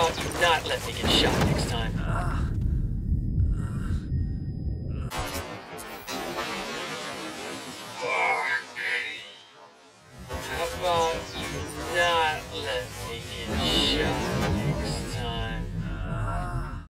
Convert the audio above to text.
about you not let me get shot next time? How about